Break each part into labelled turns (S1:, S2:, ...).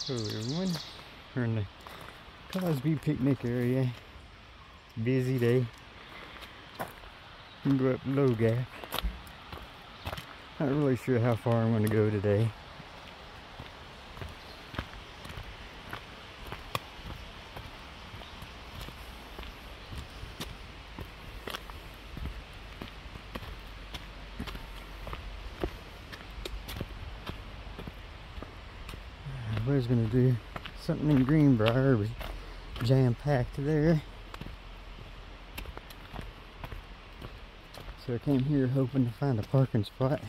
S1: Hello everyone, we're in the Cosby picnic area. Busy day. We can go up Low Gap. Not really sure how far I'm going to go today. I was going to do something in Greenbrier, but jam-packed there. So I came here hoping to find a parking spot.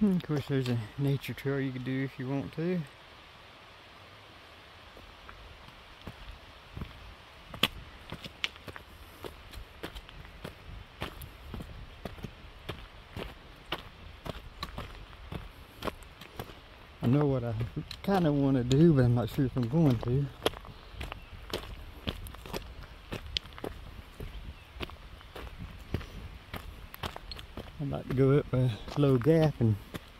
S1: And of course, there's a nature trail you could do if you want to. I know what I kind of want to do, but I'm not sure if I'm going to. I'd like to go up a low gap and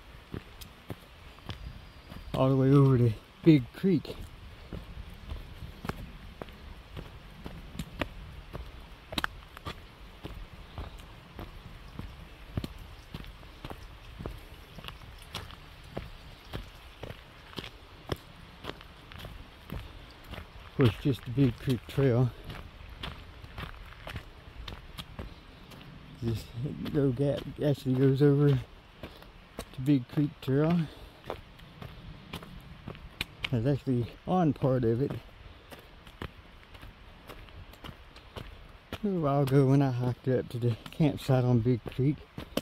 S1: all the way over to Big Creek. Of course, just the Big Creek Trail. This low gap actually goes over to Big Creek Trail. I was actually on part of it a while ago when I hiked up to the campsite on Big Creek.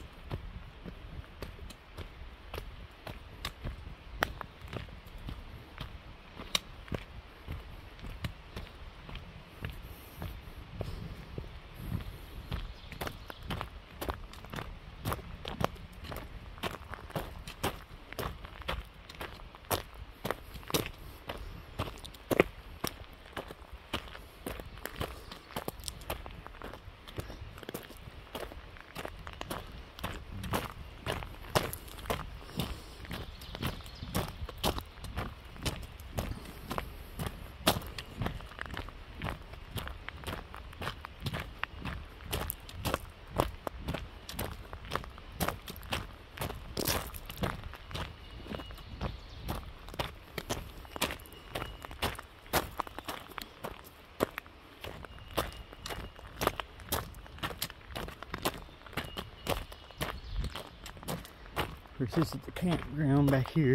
S1: Of course, this is the campground back here.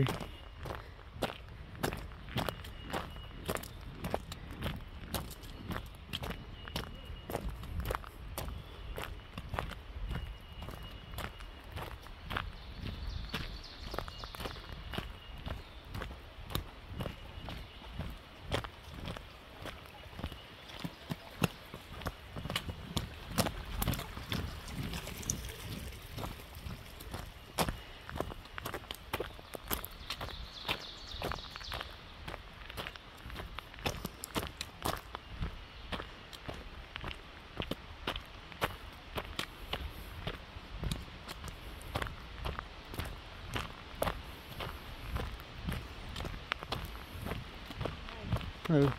S1: Oh.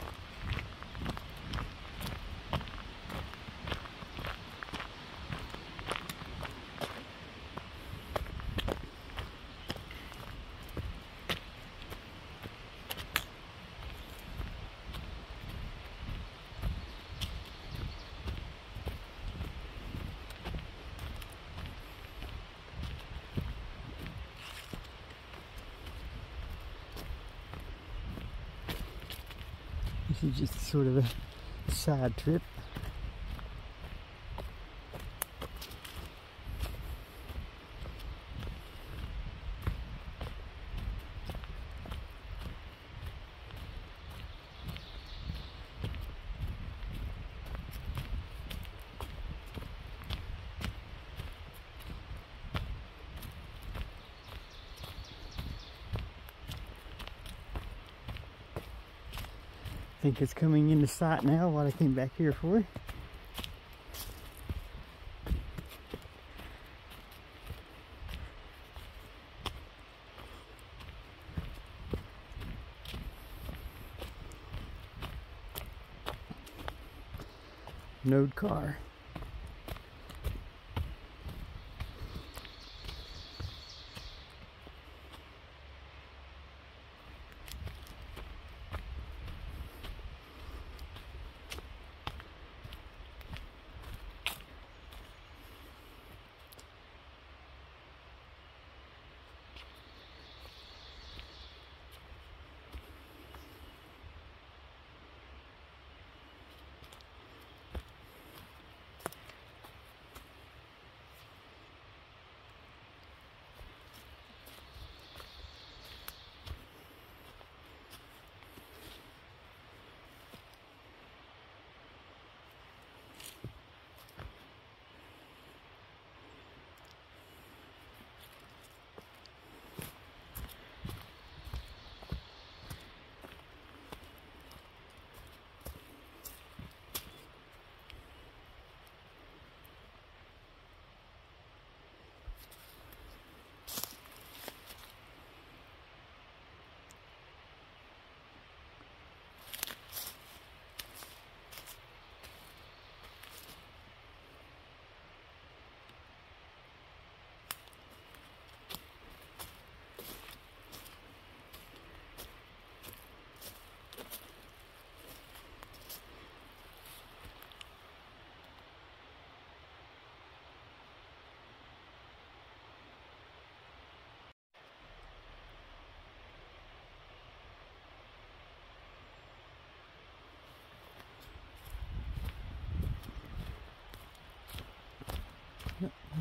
S1: This is just sort of a side trip. I think it's coming into sight now, what I came back here for. Node car.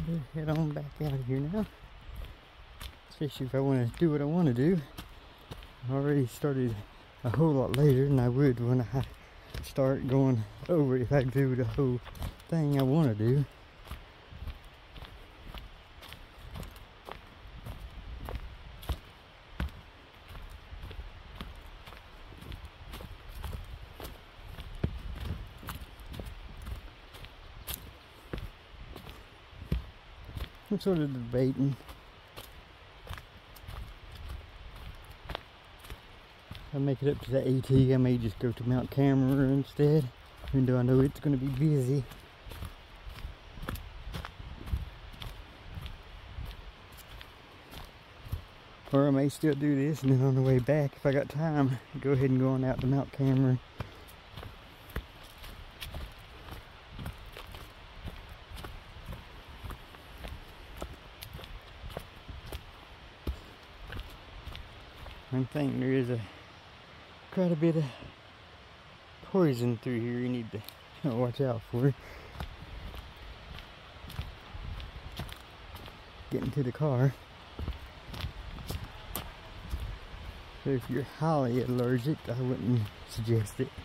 S1: head on back out of here now. Especially if I want to do what I want to do. I already started a whole lot later than I would when I start going over it if I do the whole thing I want to do. I'm sort of debating. If I make it up to the AT, I may just go to Mount Cameron instead, even though I know it's going to be busy. Or I may still do this, and then on the way back, if I got time, go ahead and go on out to Mount Cameron. I think there is quite a bit of poison through here you need to watch out for. Getting to the car. So if you're highly allergic, I wouldn't suggest it.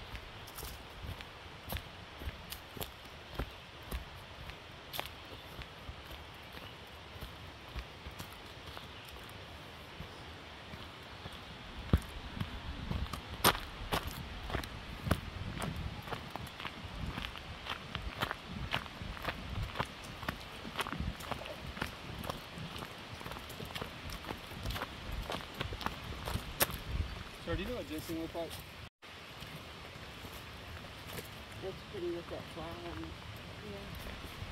S2: So do you know what Jason looks like?
S3: It's pretty with that fly on it. Yeah.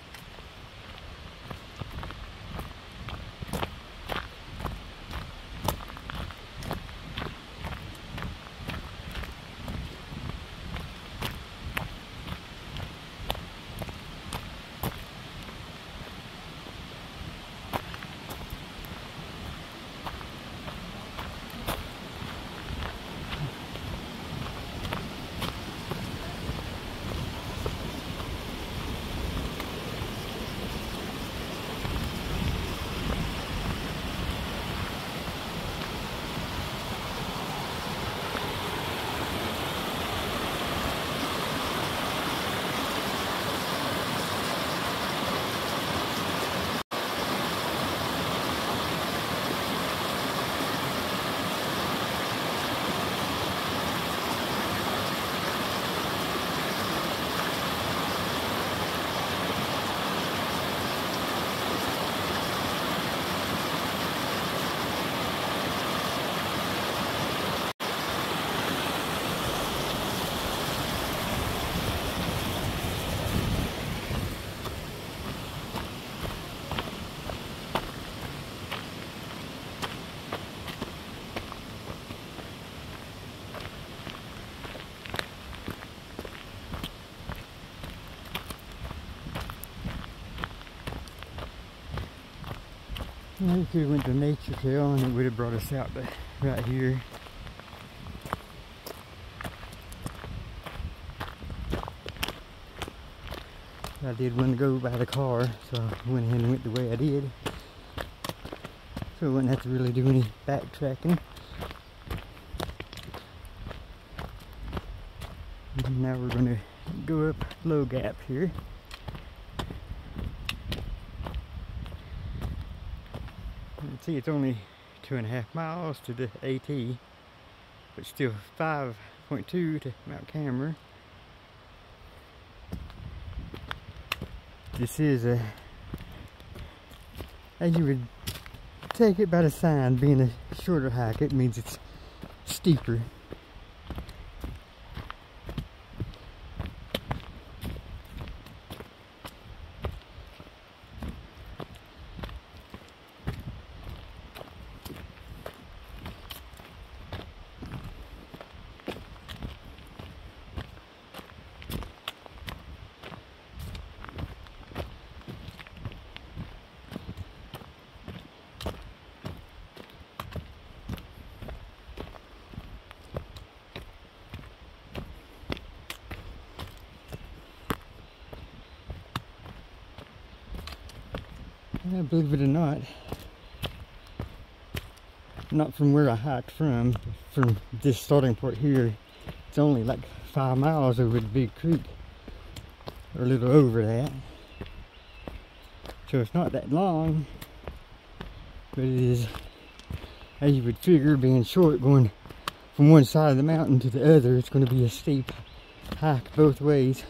S1: We could have went to Nature Trail and it would have brought us out to right here. I did want to go by the car, so I went ahead and went the way I did. So I wouldn't have to really do any backtracking. And now we're going to go up Low Gap here. See, it's only 2.5 miles to the AT, but still 5.2 to Mount Cameron. This is as you would take it by the sign, being a shorter hike, it means it's steeper. believe it or not from where I hiked from this starting point here, it's only like 5 miles over the big creek, or a little over that. So it's not that long, but it is, as you would figure, being short, going from one side of the mountain to the other, it's going to be a steep hike both ways.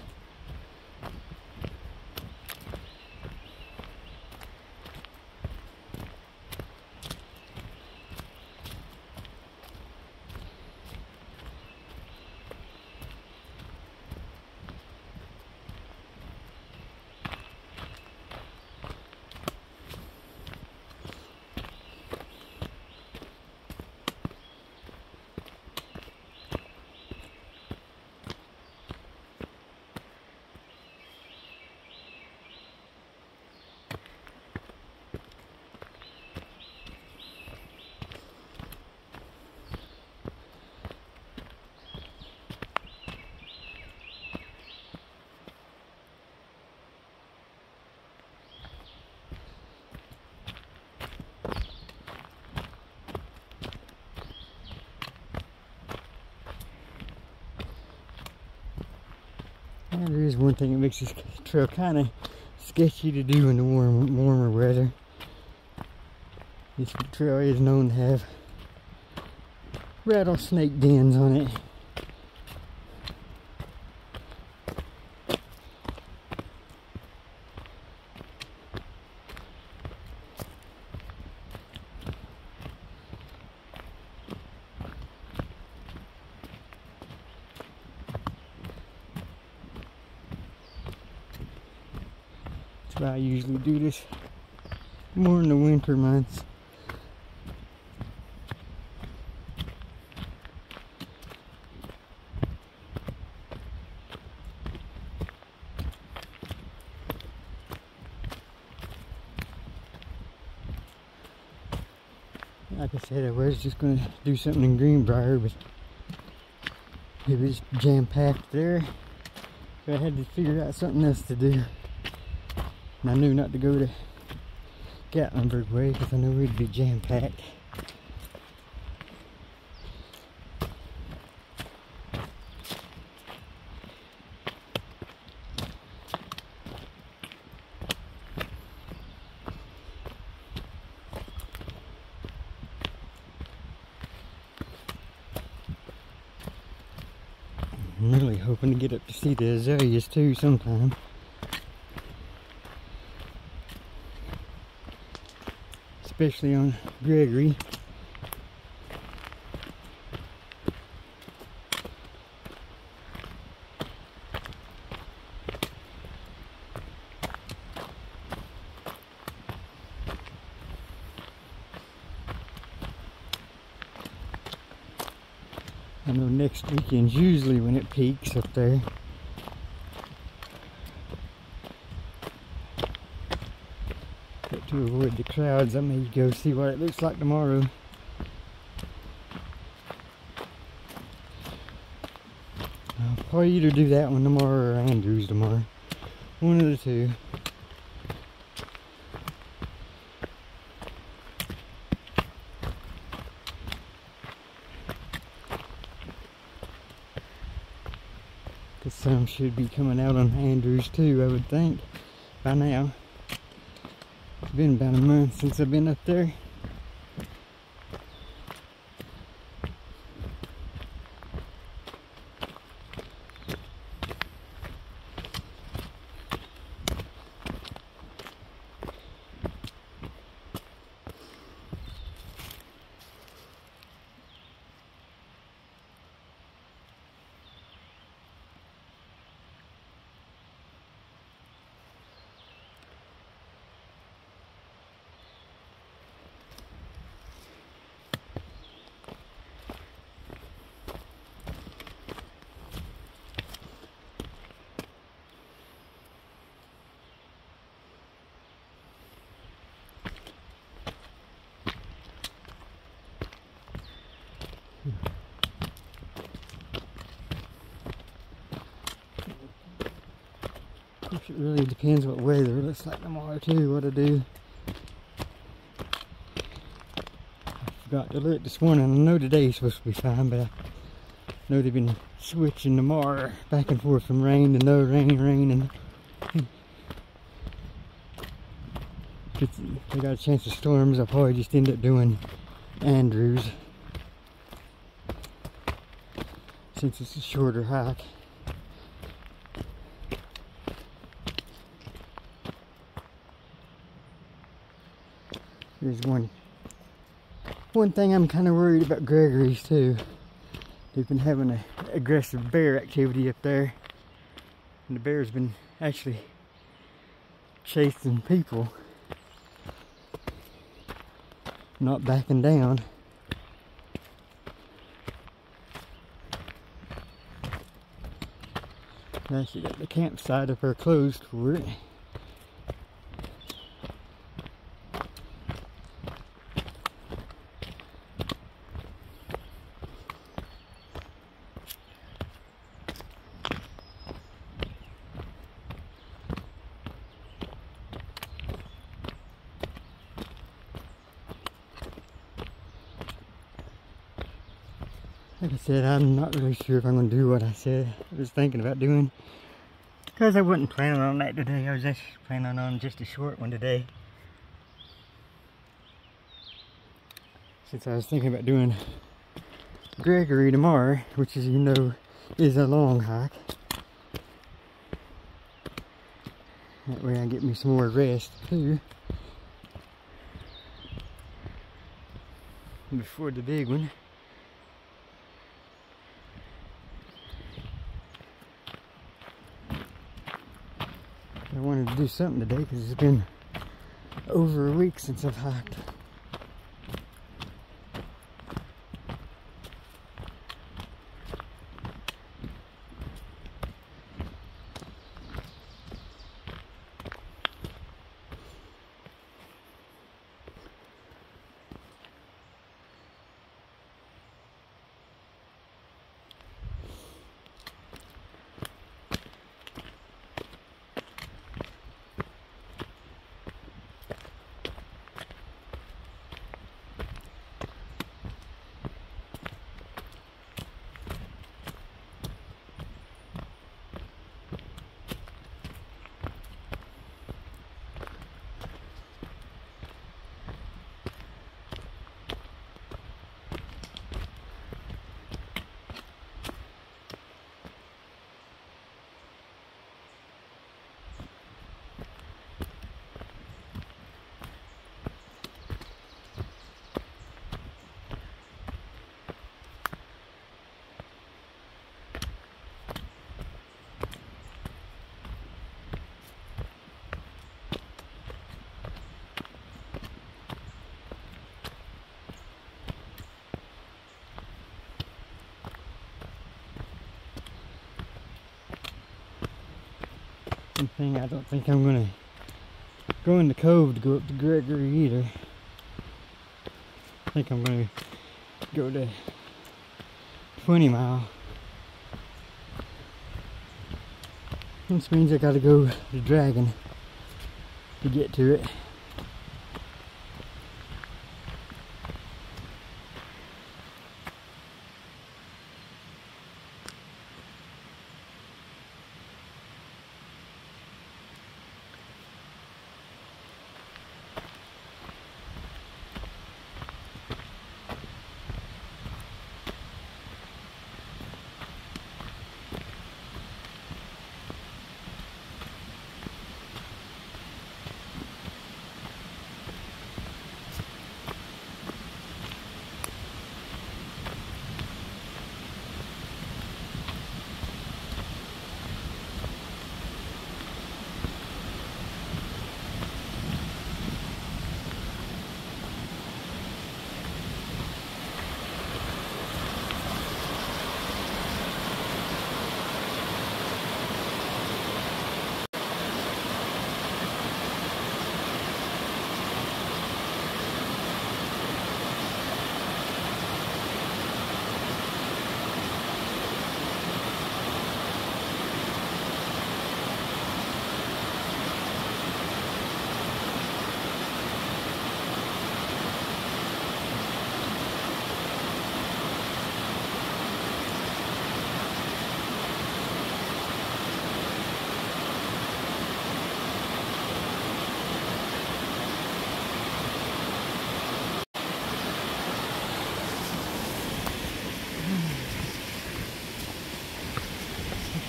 S1: Now, there is one thing that makes this trail kind of sketchy to do in the warmer weather. This trail is known to have rattlesnake dens on it. That's why I usually do this more in the winter months. Like I said, I was just going to do something in Greenbrier, but it was jam-packed there, so I had to figure out something else to do. And I knew not to go to Gatlinburg way because I knew it'd be jam-packed. I'm really hoping to get up to see the azaleas too sometime. Especially on Gregory. I know next weekend's usually when it peaks up there. But to avoid the crowds, I may go see what it looks like tomorrow. I'll probably either do that one tomorrow or Andrews tomorrow. One of the two. Because some should be coming out on Andrews too, I would think, by now. It's been about a month since I've been up there. Of course, it really depends what weather it looks like tomorrow too, what I do. forgot to look this morning. I know today's supposed to be fine, but I know they've been switching tomorrow back and forth from rain to no rain, and if they got a chance of storms, I'll probably just end up doing Andrews since it's a shorter hike. There's one thing I'm kind of worried about Gregory's too. They've been having an aggressive bear activity up there, and the bear's been actually chasing people, not backing down. They actually got the campsite up there closed for it. Like I said, I'm not really sure if I'm going to do what I said I was thinking about doing, because I wasn't planning on that today. I was actually planning on just a short one today, since I was thinking about doing Gregory tomorrow, which, as you know, is a long hike. That way I get me some more rest too before the big one. I wanted to do something today because it's been over a week since I've hiked. One thing, I don't think I'm gonna go in the cove to go up to Gregory either. I think I'm gonna go to 20 Mile. Which means I gotta go to Dragon to get to it.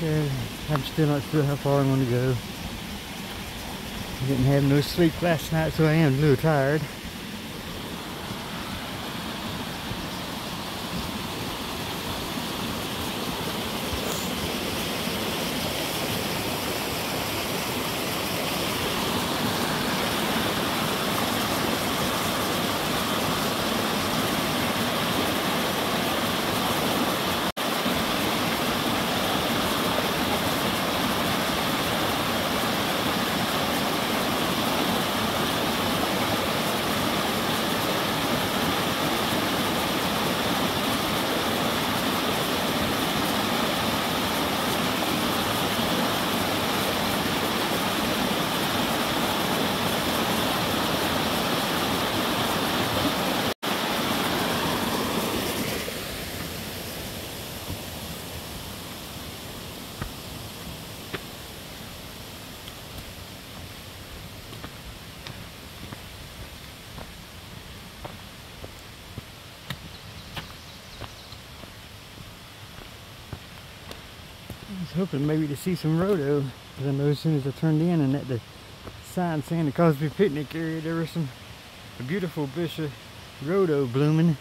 S1: Yeah, I'm still not sure how far I'm going to go. I didn't have no sleep last night, so I am a little tired. I was hoping maybe to see some rhodo, because I know as soon as I turned in and at the sign saying the Cosby picnic area, there was a beautiful bush of rhodo blooming.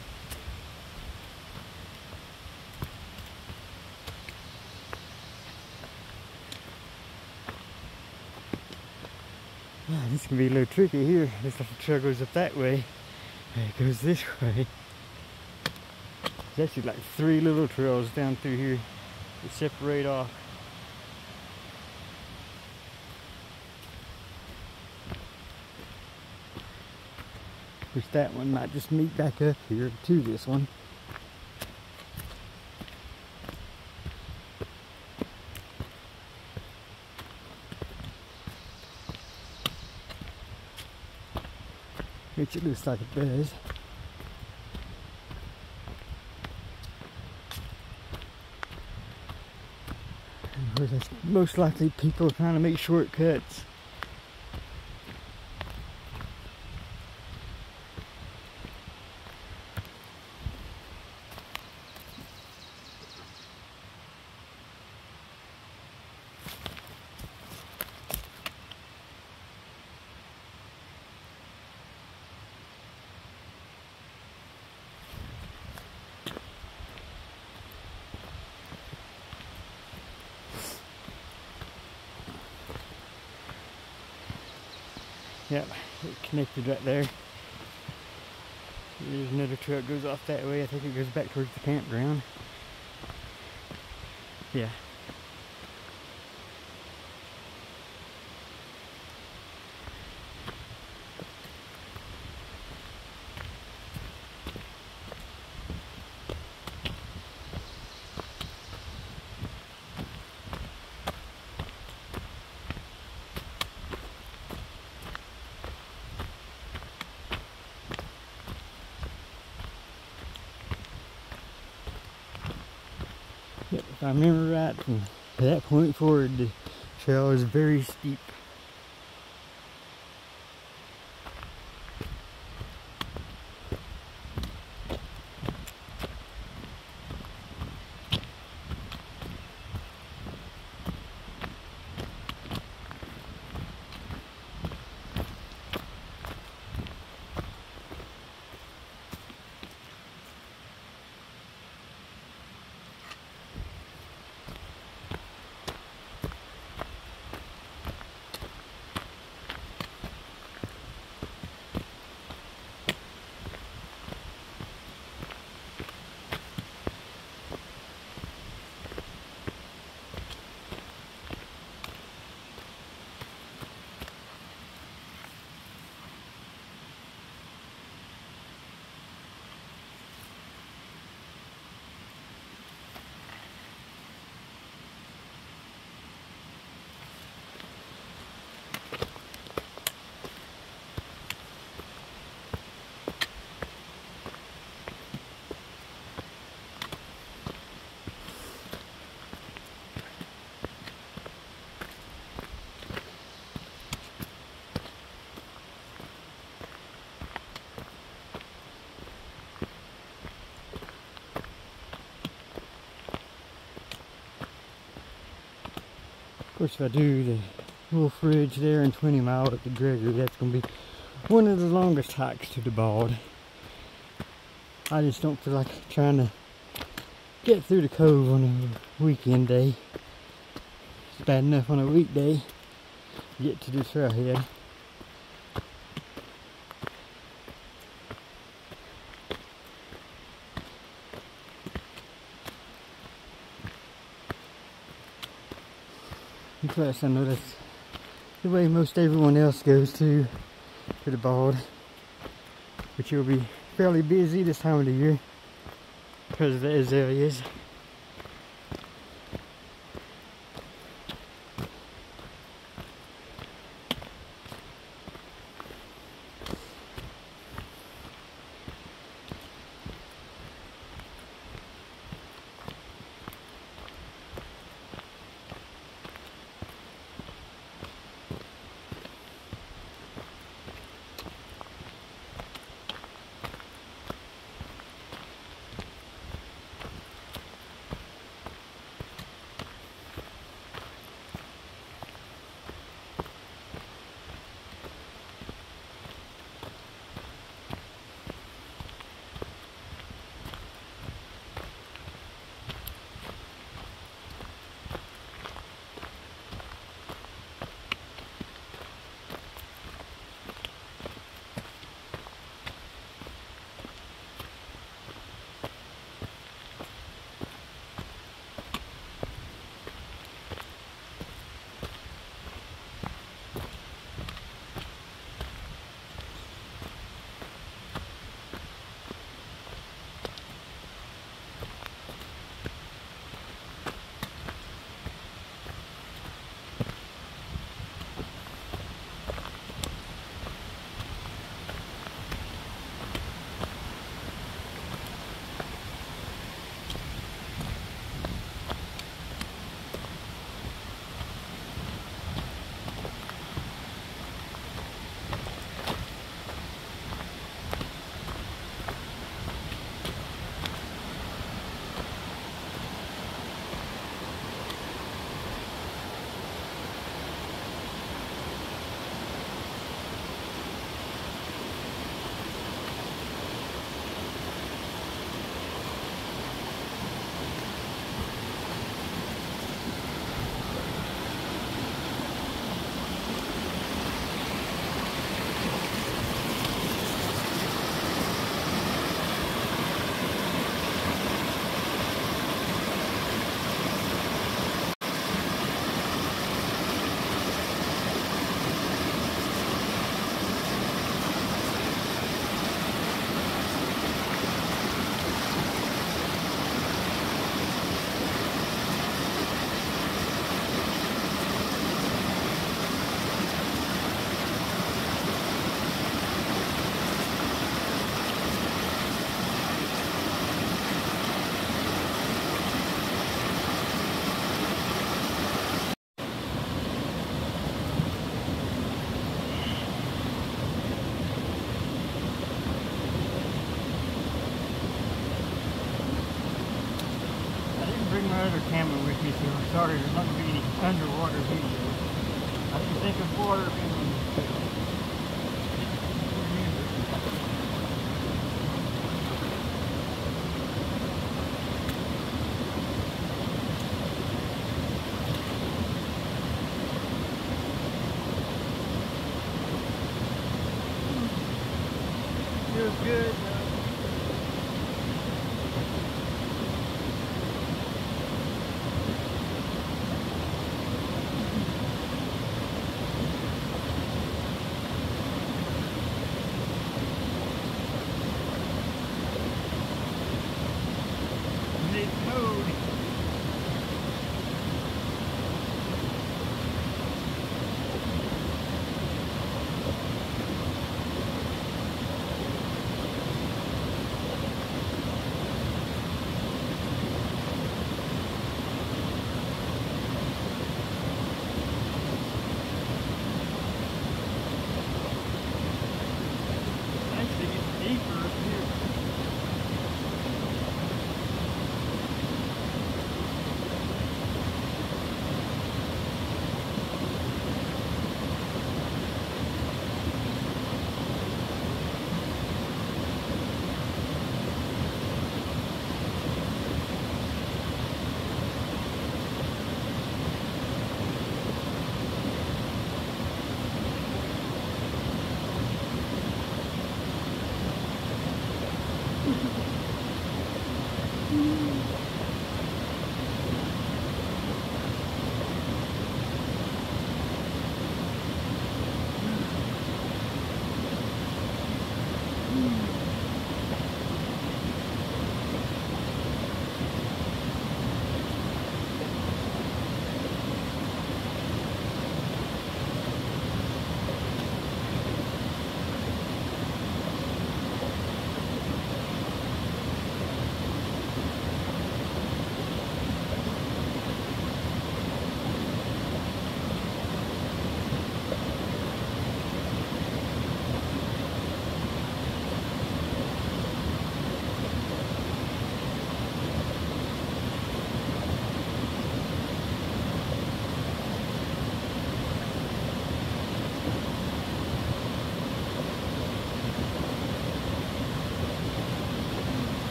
S1: This can be a little tricky here. This little trail goes up that way, and it goes this way. There's actually like 3 little trails down through here that separate off. Which that one might just meet back up here to this one. Which it looks like it does. And of course, that's most likely people trying to make shortcuts. Yep, it connected right there. There's another trail that goes off that way. I think it goes back towards the campground. Yeah. Yep, if I remember right, from that point forward, the trail is very steep. course, if I do the Wolf Ridge there and 20 Mile at the Gregory, that's going to be one of the longest hikes to the Bald. I just don't feel like trying to get through the cove on a weekend day. It's bad enough on a weekday to get to the trailhead. And plus, I know that's the way most everyone else goes to the Bald, which will be fairly busy this time of the year because of the azaleas. Bring my other camera with me, so I'm sorry there's not going to be any underwater video. I didn't think of water being on this trail. Feels good.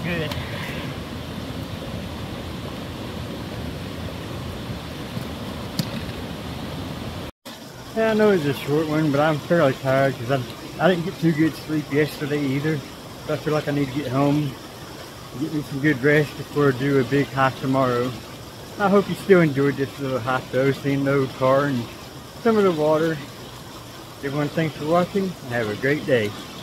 S1: good. Yeah, I know it's a short one, but I'm fairly tired because I didn't get too good sleep yesterday either. So I feel like I need to get home, get me some good rest before I do a big hike tomorrow. I hope you still enjoyed this little hike though, seeing the old car and some of the water. Everyone, thanks for watching and have a great day.